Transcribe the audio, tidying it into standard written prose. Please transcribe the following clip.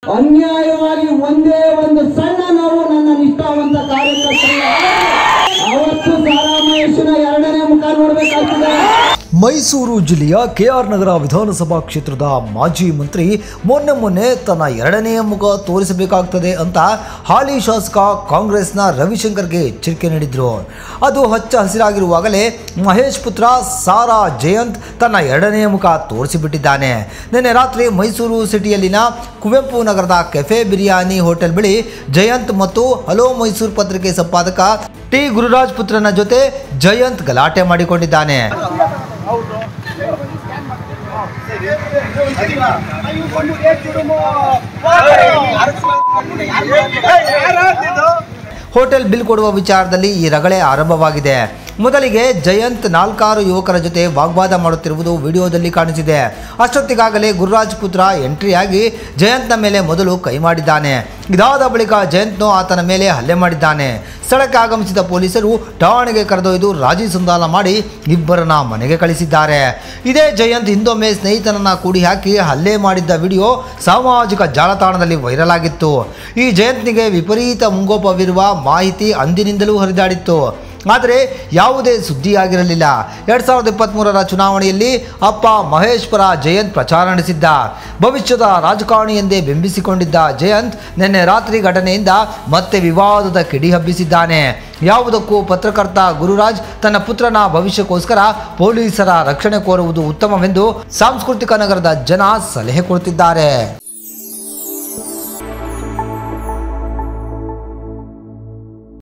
ಅನ್ಯಾಯವಾಗಿ ಒಂದೇ ಒಂದು ಸಣ್ಣ ನೋವು ನನ್ನ ನಿಷ್ಠಾವಂತ ಕಾರ್ಯಕರ್ತರಿಗೆ ಅವತ್ತು ಸಾರಾ ಮಹೇಶನ ಎರಡನೇ ಮುಖ ನೋಡಬೇಕಾಗ್ತದೆ. ಮೈಸೂರು ಜಿಲ್ಲೆಯ ಕೆಆರ್ ನಗರ ವಿಧಾನಸಭಾ ಕ್ಷೇತ್ರದ ಮಾಜಿ ಮಂತ್ರಿ ಮೊನ್ನೆ ತನ್ನ ಎರಡನೆಯ ಮುಖ ತೋರಿಸಬೇಕಾಗ್ತದೆ ಅಂತ ಹಾಲಿ ಶಾಸಕ ಕಾಂಗ್ರೆಸ್ನ ರವಿಶಂಕರ್ಗೆ ಎಚ್ಚರಿಕೆ ನೀಡಿದ್ರು. ಅದು ಹಚ್ಚ ಹಸಿರಾಗಿರುವಾಗಲೇ ಮಹೇಶ್ ಪುತ್ರ ಸಾರಾ ಜಯಂತ್ ತನ್ನ ಎರಡನೆಯ ಮುಖ ತೋರಿಸಿಬಿಟ್ಟಿದ್ದಾನೆ. ನಿನ್ನೆ ರಾತ್ರಿ ಮೈಸೂರು ಸಿಟಿಯಲ್ಲಿನ ಕುವೆಂಪು ನಗರದ ಕೆಫೆ ಬಿರಿಯಾನಿ ಹೋಟೆಲ್ ಬಳಿ ಜಯಂತ್ ಮತ್ತು ಹಲೋ ಮೈಸೂರು ಪತ್ರಿಕೆ ಸಂಪಾದಕ ಟಿ ಗುರುರಾಜ್ ಪುತ್ರನ ಜೊತೆ ಜಯಂತ್ ಗಲಾಟೆ ಮಾಡಿಕೊಂಡಿದ್ದಾನೆ. ಹೋಟೆಲ್ ಬಿಲ್ ಕೊಡುವ ವಿಚಾರದಲ್ಲಿ ಈ ರಗಳೆ ಆರಂಭವಾಗಿದೆ. ಮೊದಲಿಗೆ ಜಯಂತ್ 4 ಯುವಕರ ಜೊತೆ ವಾಗ್ವಾದ ಮಾಡುತ್ತಿರುವುದು ವಿಡಿಯೋದಲ್ಲಿ ಕಾಣಿಸಿದೆ. ಅಷ್ಟೊತ್ತಿಗಾಗಲೇ ಗುರುರಾಜ್ ಪುತ್ರ ಎಂಟ್ರಿಯಾಗಿ ಜಯಂತ್ನ ಮೇಲೆ ಮೊದಲು ಕೈ ಮಾಡಿದ್ದಾನೆ. ಇದಾದ ಬಳಿಕ ಜಯಂತ್ನು ಆತನ ಮೇಲೆ ಹಲ್ಲೆ ಮಾಡಿದ್ದಾನೆ. ಸ್ಥಳಕ್ಕೆ ಆಗಮಿಸಿದ ಪೊಲೀಸರು ಠಾಣೆಗೆ ಕರೆದೊಯ್ದು ರಾಜಿ ಸಂಧಾನ ಮಾಡಿ ಇಬ್ಬರನ್ನ ಮನೆಗೆ ಕಳಿಸಿದ್ದಾರೆ. ಇದೇ ಜಯಂತ್ ಹಿಂದೊಮ್ಮೆ ಸ್ನೇಹಿತನನ್ನ ಕೂಡಿ ಹಾಕಿ ಹಲ್ಲೆ ಮಾಡಿದ್ದ ವಿಡಿಯೋ ಸಾಮಾಜಿಕ ಜಾಲತಾಣದಲ್ಲಿ ವೈರಲ್ ಆಗಿತ್ತು. ಈ ಜಯಂತ್ನಿಗೆ ವಿಪರೀತ ಮುಂಗೋಪವಿರುವ ಮಾಹಿತಿ ಅಂದಿನಿಂದಲೂ ಹರಿದಾಡಿತ್ತು. ಆದರೆ ಯಾವುದೇ ಸುದ್ದಿಯಾಗಿರಲಿಲ್ಲ. 2023ರ ಚುನಾವಣೆಯಲ್ಲಿ ಅಪ್ಪ ಮಹೇಶ್ ಪರ ಜಯಂತ್ ಪ್ರಚಾರ ನಡೆಸಿದ್ದ. ಭವಿಷ್ಯದ ರಾಜಕಾರಣಿ ಎಂದೇ ಬಿಂಬಿಸಿಕೊಂಡಿದ್ದ ಜಯಂತ್ ನಿನ್ನೆ ರಾತ್ರಿ ಘಟನೆಯಿಂದ ಮತ್ತೆ ವಿವಾದದ ಕಿಡಿ ಹಬ್ಬಿಸಿದ್ದಾನೆ. ಯಾವುದಕ್ಕೂ ಪತ್ರಕರ್ತ ಗುರುರಾಜ್ ತನ್ನ ಪುತ್ರನ ಭವಿಷ್ಯಕ್ಕೋಸ್ಕರ ಪೊಲೀಸರ ರಕ್ಷಣೆ ಕೋರುವುದು ಉತ್ತಮವೆಂದು ಸಾಂಸ್ಕೃತಿಕ ನಗರದ ಜನ ಸಲಹೆ ಕೊಡುತ್ತಿದ್ದಾರೆ.